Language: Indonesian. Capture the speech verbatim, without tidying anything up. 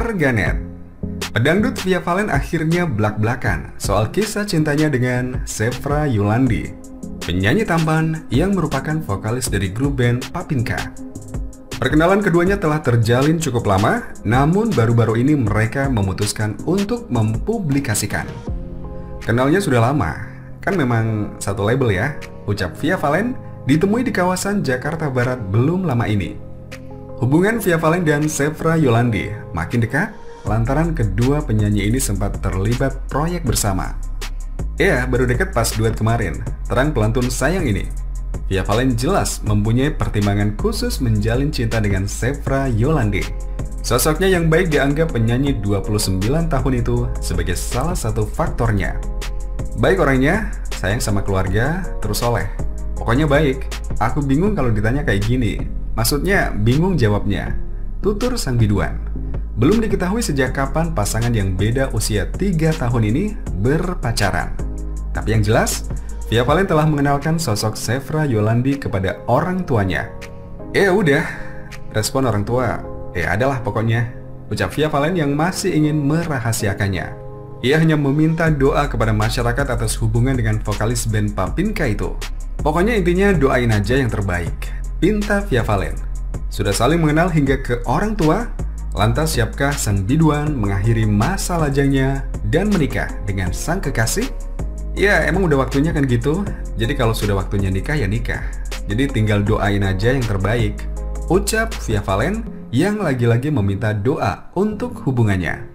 Warganet. Pedangdut Via Valen akhirnya blak-blakan soal kisah cintanya dengan Zefra Yolandi, penyanyi tampan yang merupakan vokalis dari grup band Papinka. Perkenalan keduanya telah terjalin cukup lama, namun baru-baru ini mereka memutuskan untuk mempublikasikan. Kenalnya sudah lama, kan memang satu label ya, ucap Via Valen ditemui di kawasan Jakarta Barat belum lama ini. Hubungan Via Valen dan Zefra Yolandi makin dekat lantaran kedua penyanyi ini sempat terlibat proyek bersama. Ya, baru dekat pas duet kemarin, terang pelantun sayang ini. Via Valen jelas mempunyai pertimbangan khusus menjalin cinta dengan Zefra Yolandi. Sosoknya yang baik dianggap penyanyi dua puluh sembilan tahun itu sebagai salah satu faktornya. Baik orangnya, sayang sama keluarga, terus soleh. Pokoknya baik, aku bingung kalau ditanya kayak gini. Maksudnya bingung jawabnya, tutur sang biduan. Belum diketahui sejak kapan pasangan yang beda usia tiga tahun ini berpacaran. Tapi yang jelas, Via Valen telah mengenalkan sosok Zefra Yolandi kepada orang tuanya. Eh udah, respon orang tua, eh adalah pokoknya, ucap Via Valen yang masih ingin merahasiakannya. Ia hanya meminta doa kepada masyarakat atas hubungan dengan vokalis band Papinka itu. Pokoknya intinya doain aja yang terbaik, pinta Via Valen. Sudah saling mengenal hingga ke orang tua, lantas siapkah sang biduan mengakhiri masa lajangnya dan menikah dengan sang kekasih? Ya emang udah waktunya kan gitu. Jadi kalau sudah waktunya nikah ya nikah. Jadi tinggal doain aja yang terbaik, ucap Via Valen yang lagi-lagi meminta doa untuk hubungannya.